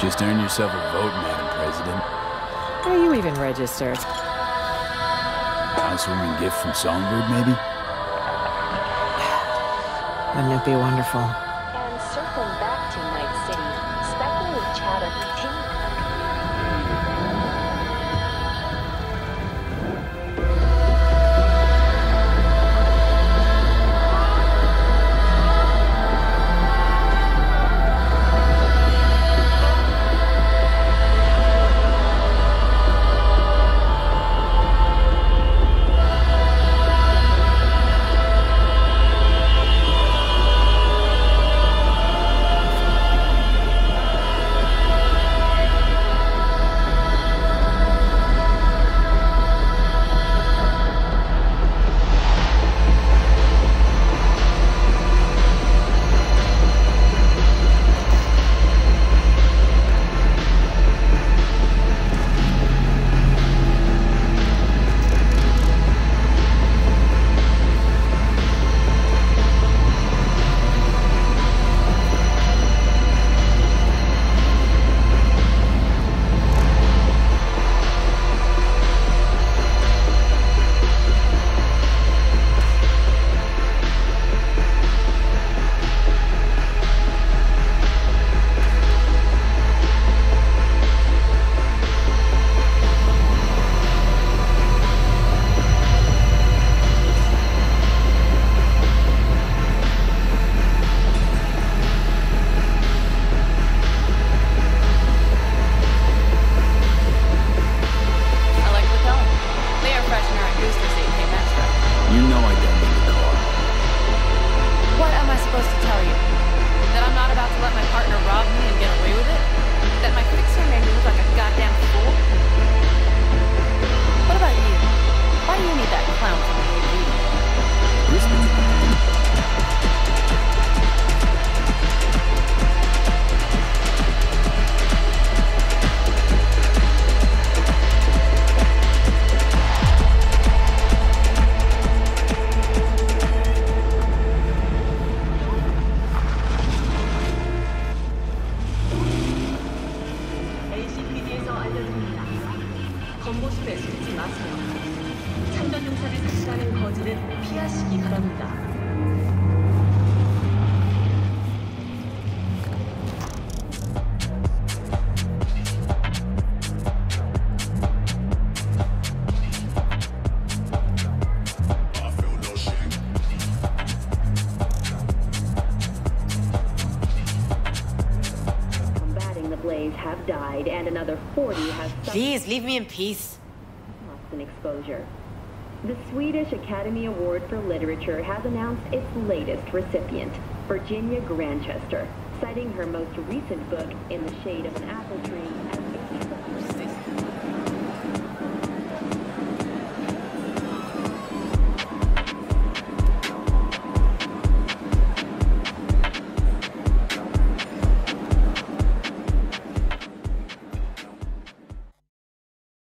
Just earn yourself a vote, Madam President. Are you even registered? Housewarming gift from Songbird, maybe? Wouldn't it be wonderful? And circling back to Night City, speculative chatter continued. 검보술에 속지 마세요. 참전 용사를 사시라는 거지는 피하시기 바랍니다. Have died and another 40 have suffered. Please, leave me in peace. Lost in exposure. The Swedish Academy Award for Literature has announced its latest recipient, Virginia Grantchester, citing her most recent book, In the Shade of an Apple Tree, as